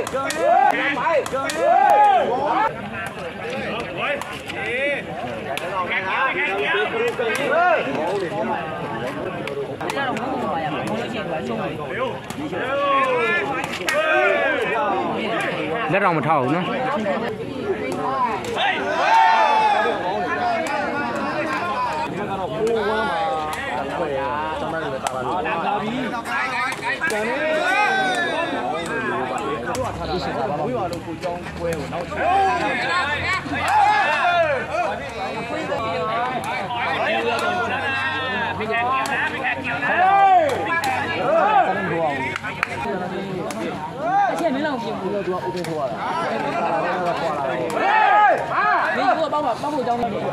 แล้วเรามาเท่าเนาะ现在没让我进步，我被拖了。没给我帮我交那里。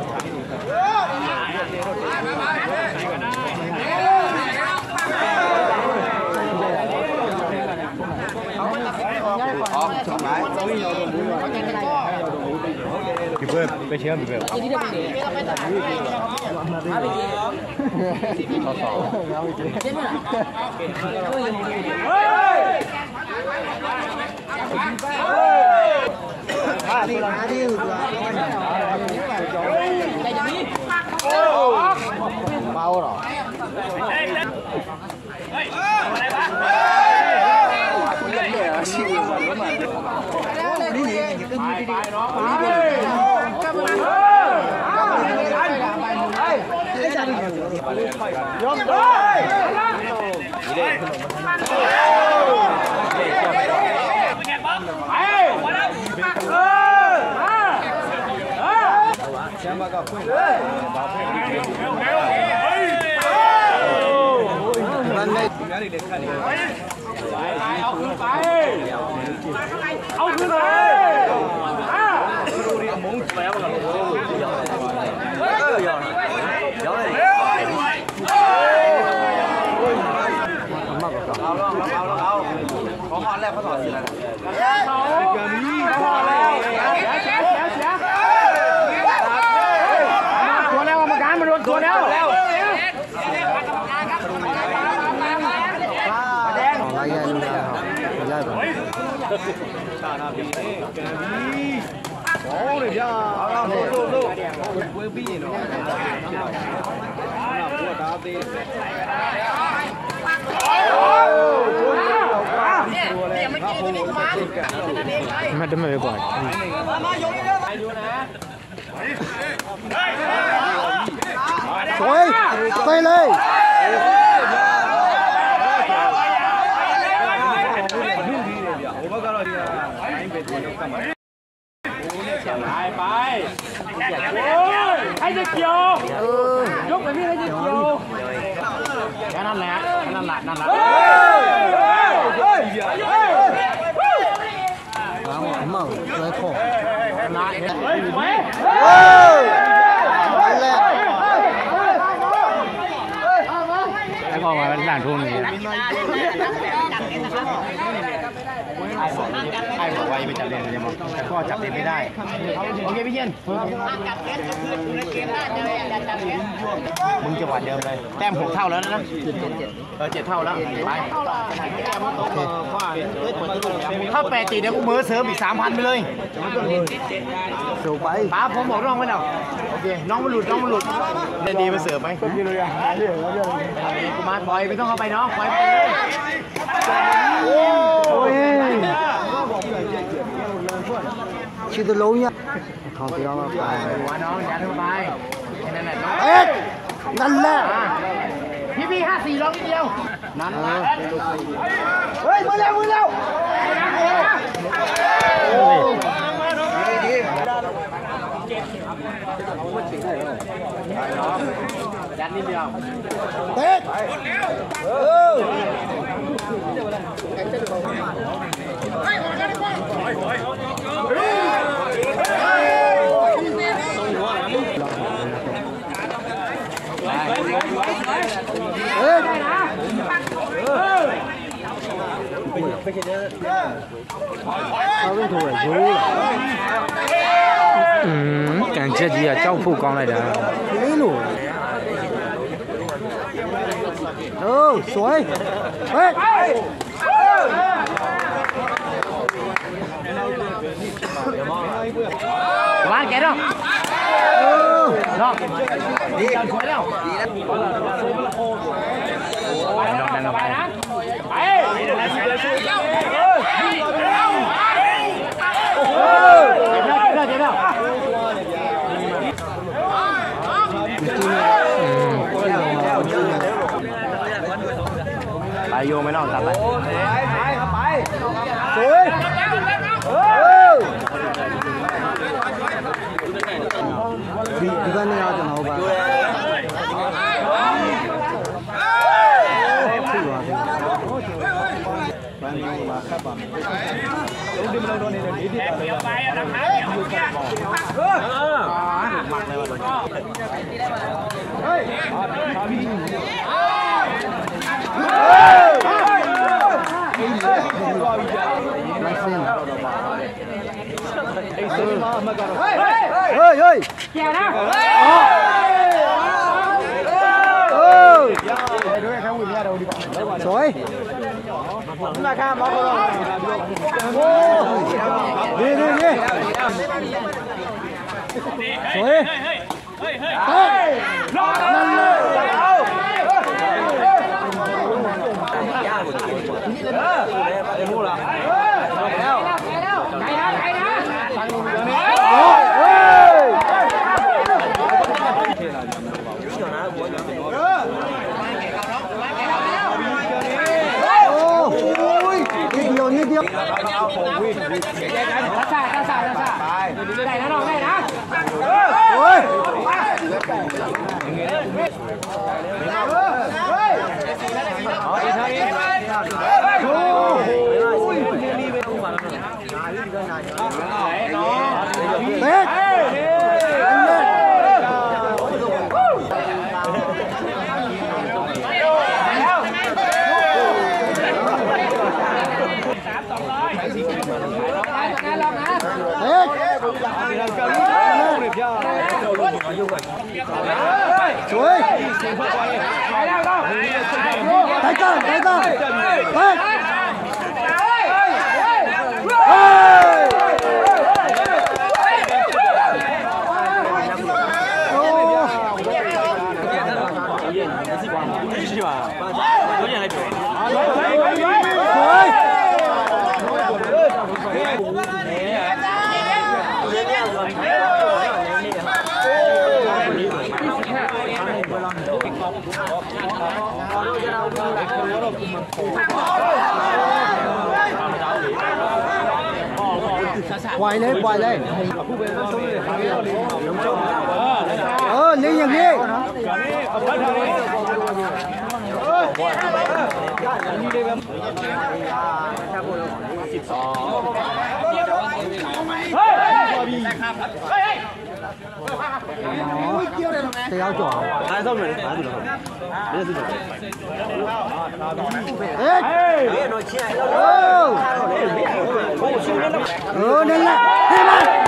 พี่เบิร์ดไปเชียร์พี่เบิร์ด你这不给，哪不给？前面了。 bao rồiเอาขึ้นเลยมงแปลว่าเอาของขอแรกเขาถอดสีอะไรตัวแล้วกรรมการมาโดนตัวแล้วมาดมไปก่อนสวยไปเลยไปให้จะเกี่ยวยกไปพี่ให้จะเกี่ยวแค่นั้นแหละนั่นแหละมั่งเลยโค้งนะไอ้พ่อมาเป็นหลานทุ่งนี่ไอ้บอกว่าจะไปจับเด่นยังบอกแต่พ่อจับเด่นไม่ได้โอเคพี่เย็นมึงจะหวานเดิมเลยแต้ม6 เท่าแล้วนะ7 เท่าแล้วไปถ้า8 ตีเดี๋ยวกูมือเสริมอีก 3,000 ไปเลยสูงไปป้าผมบอกน้องไว้แล้วโอเคน้องมันหลุดเล่นดีมาเสริมไหมกูมาปล่อยไม่ต้องเข้าไปน้องปล่อยไปเลยชื่อตัวลุ้งเนี่ยเขาเดียวมาไปหัวน้องยัดเข้าไปนั่นแหละนั่นแหละพี่54ร้องเดียวนั่นแหละเฮ้ยมือเร็วยัดนิดเดียวเตะ感觉这些教父刚来的，没路。สวยเฮ้ยน้องดีสวยแล้วดีแล้วไปนะไปเดี๋ยวไปโยงไม่น้องตัดไปสวยဒီကနေတော့ကျွန်တော်ပါဒီမလို့တော့နေတယ်ဒီတိပါပါရတာခါပြောင်းကြမှတ်တယ်ပါတော့ဟေးဟာဘီပြန်လာสวยมาข้ามมาก่อนดีสวยนั่นเลยนิดเดียวรักษาได้นะน้องได้นะโอ้ยสวยไปกันเฮ้ยปล่อยเลยเลี้ยงอย่างนี้这要做，还是没，还是没，没事的。哎，哦，นั่นแหละ